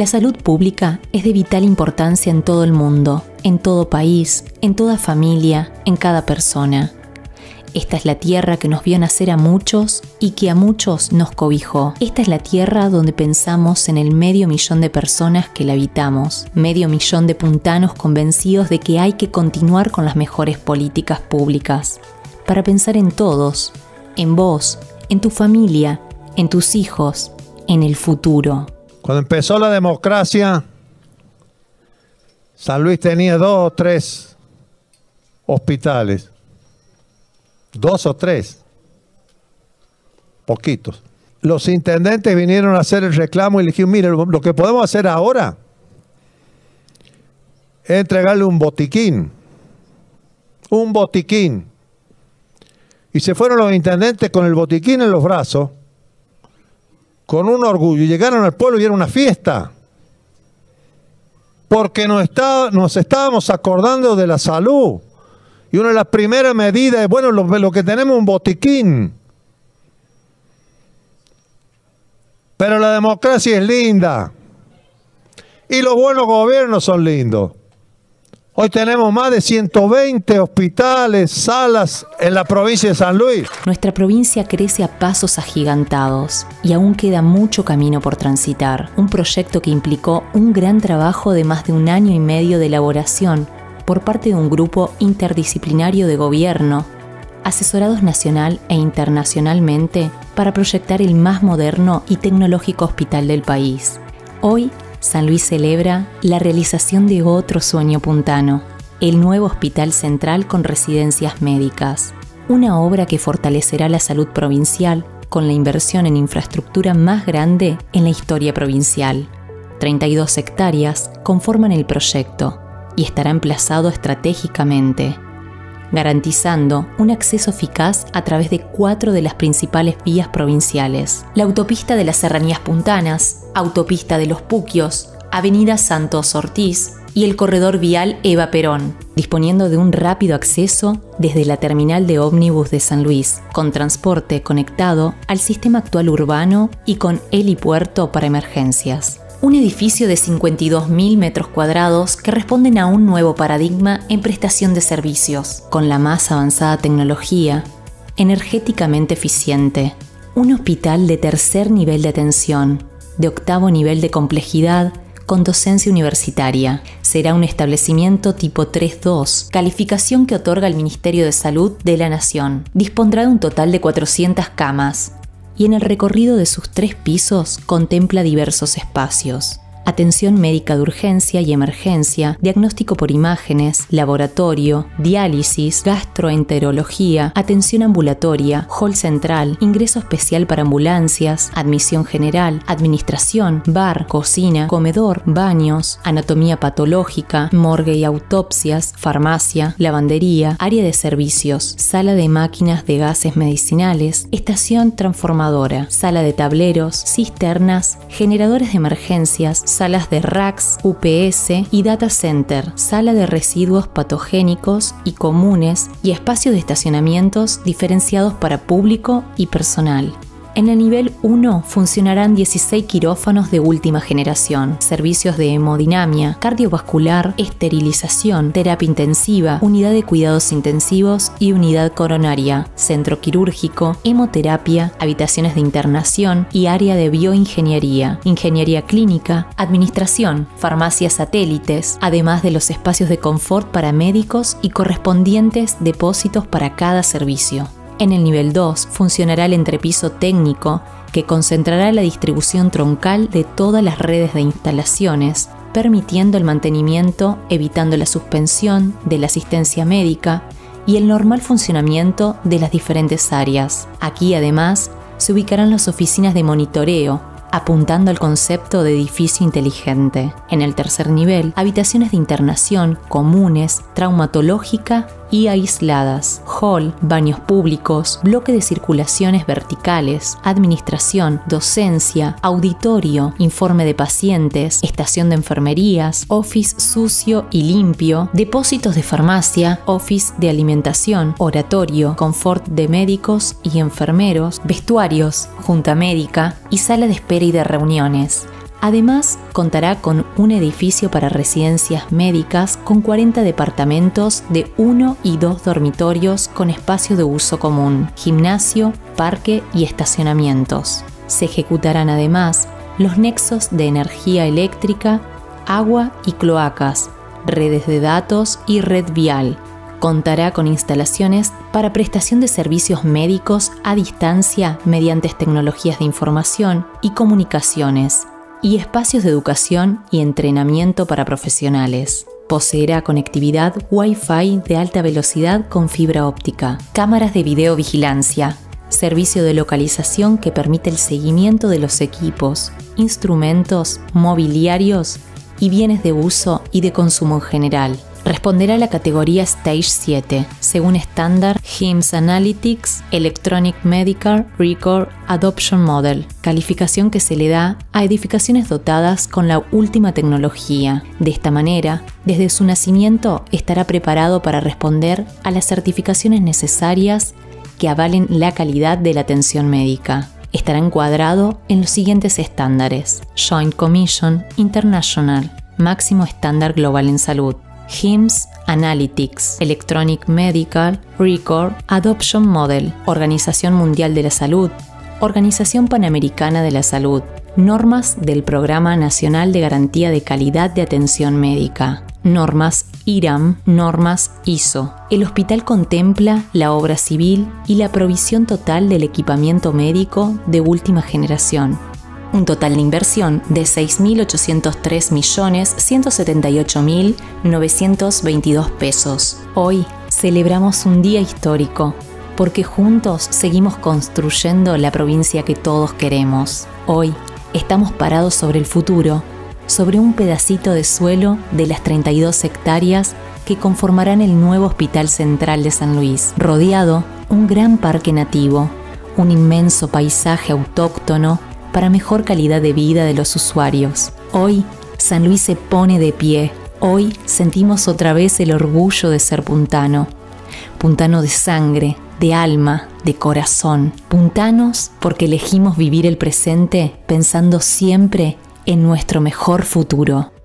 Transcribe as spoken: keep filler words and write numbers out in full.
La salud pública es de vital importancia en todo el mundo, en todo país, en toda familia, en cada persona. Esta es la tierra que nos vio nacer a muchos y que a muchos nos cobijó. Esta es la tierra donde pensamos en el medio millón de personas que la habitamos, medio millón de puntanos convencidos de que hay que continuar con las mejores políticas públicas, para pensar en todos, en vos, en tu familia, en tus hijos, en el futuro. Cuando empezó la democracia, San Luis tenía dos o tres hospitales. Dos o tres. Poquitos. Los intendentes vinieron a hacer el reclamo y le dijeron, mire, lo que podemos hacer ahora es entregarle un botiquín. Un botiquín. Y se fueron los intendentes con el botiquín en los brazos, con un orgullo. Y llegaron al pueblo y era una fiesta. Porque nos, está, nos estábamos acordando de la salud. Y una de las primeras medidas es, bueno, lo, lo que tenemos es un botiquín. Pero la democracia es linda. Y los buenos gobiernos son lindos. Hoy tenemos más de ciento veinte hospitales, salas en la provincia de San Luis. Nuestra provincia crece a pasos agigantados y aún queda mucho camino por transitar. Un proyecto que implicó un gran trabajo de más de un año y medio de elaboración por parte de un grupo interdisciplinario de gobierno, asesorados nacional e internacionalmente para proyectar el más moderno y tecnológico hospital del país. Hoy, San Luis celebra la realización de otro sueño puntano, el nuevo Hospital Central con residencias médicas, una obra que fortalecerá la salud provincial con la inversión en infraestructura más grande en la historia provincial. treinta y dos hectáreas conforman el proyecto y estará emplazado estratégicamente, garantizando un acceso eficaz a través de cuatro de las principales vías provinciales: la autopista de las Serranías Puntanas, autopista de los Puquios, avenida Santos Ortiz y el corredor vial Eva Perón, disponiendo de un rápido acceso desde la terminal de ómnibus de San Luis, con transporte conectado al sistema actual urbano y con helipuerto para emergencias. Un edificio de cincuenta y dos mil metros cuadrados que responden a un nuevo paradigma en prestación de servicios, con la más avanzada tecnología, energéticamente eficiente. Un hospital de tercer nivel de atención, de octavo nivel de complejidad, con docencia universitaria. Será un establecimiento tipo tres dos, calificación que otorga el Ministerio de Salud de la Nación. Dispondrá de un total de cuatrocientas camas. Y en el recorrido de sus tres pisos contempla diversos espacios: atención médica de urgencia y emergencia, diagnóstico por imágenes, laboratorio, diálisis, gastroenterología, atención ambulatoria, hall central, ingreso especial para ambulancias, admisión general, administración, bar, cocina, comedor, baños, anatomía patológica, morgue y autopsias, farmacia, lavandería, área de servicios, sala de máquinas de gases medicinales, estación transformadora, sala de tableros, cisternas, generadores de emergencias, salas de racks, U P S y data center, sala de residuos patogénicos y comunes y espacios de estacionamientos diferenciados para público y personal. En el nivel uno funcionarán dieciséis quirófanos de última generación, servicios de hemodinamia, cardiovascular, esterilización, terapia intensiva, unidad de cuidados intensivos y unidad coronaria, centro quirúrgico, hemoterapia, habitaciones de internación y área de bioingeniería, ingeniería clínica, administración, farmacias satélites, además de los espacios de confort para médicos y correspondientes depósitos para cada servicio. En el nivel dos funcionará el entrepiso técnico, que concentrará la distribución troncal de todas las redes de instalaciones, permitiendo el mantenimiento, evitando la suspensión de la asistencia médica y el normal funcionamiento de las diferentes áreas. Aquí, además, se ubicarán las oficinas de monitoreo, apuntando al concepto de edificio inteligente. En el tercer nivel, habitaciones de internación comunes, traumatológica y aisladas, hall, baños públicos, bloque de circulaciones verticales, administración, docencia, auditorio, informe de pacientes, estación de enfermerías, office sucio y limpio, depósitos de farmacia, office de alimentación, oratorio, confort de médicos y enfermeros, vestuarios, junta médica y sala de espera y de reuniones. Además, contará con un edificio para residencias médicas con cuarenta departamentos de uno y dos dormitorios con espacio de uso común, gimnasio, parque y estacionamientos. Se ejecutarán además los nexos de energía eléctrica, agua y cloacas, redes de datos y red vial. Contará con instalaciones para prestación de servicios médicos a distancia mediante tecnologías de información y comunicaciones, y espacios de educación y entrenamiento para profesionales. Poseerá conectividad Wi-Fi de alta velocidad con fibra óptica, cámaras de videovigilancia, servicio de localización que permite el seguimiento de los equipos, instrumentos, mobiliarios y bienes de uso y de consumo en general. Responderá a la categoría Stage siete, según estándar H I M S S Analytics Electronic Medical Record Adoption Model, calificación que se le da a edificaciones dotadas con la última tecnología. De esta manera, desde su nacimiento estará preparado para responder a las certificaciones necesarias que avalen la calidad de la atención médica. Estará encuadrado en los siguientes estándares: Joint Commission International, máximo estándar global en salud; H I M S S Analytics Electronic Medical Record Adoption Model, Organización Mundial de la Salud, Organización Panamericana de la Salud, normas del Programa Nacional de Garantía de Calidad de Atención Médica, normas I R A M, normas I S O. El hospital contempla la obra civil y la provisión total del equipamiento médico de última generación. Un total de inversión de seis mil ochocientos tres millones ciento setenta y ocho mil novecientos veintidós pesos. Hoy celebramos un día histórico, porque juntos seguimos construyendo la provincia que todos queremos. Hoy estamos parados sobre el futuro, sobre un pedacito de suelo de las treinta y dos hectáreas que conformarán el nuevo Hospital Central de San Luis, rodeado un gran parque nativo, un inmenso paisaje autóctono para mejor calidad de vida de los usuarios. Hoy, San Luis se pone de pie. Hoy sentimos otra vez el orgullo de ser puntano. Puntano de sangre, de alma, de corazón. Puntanos porque elegimos vivir el presente pensando siempre en nuestro mejor futuro.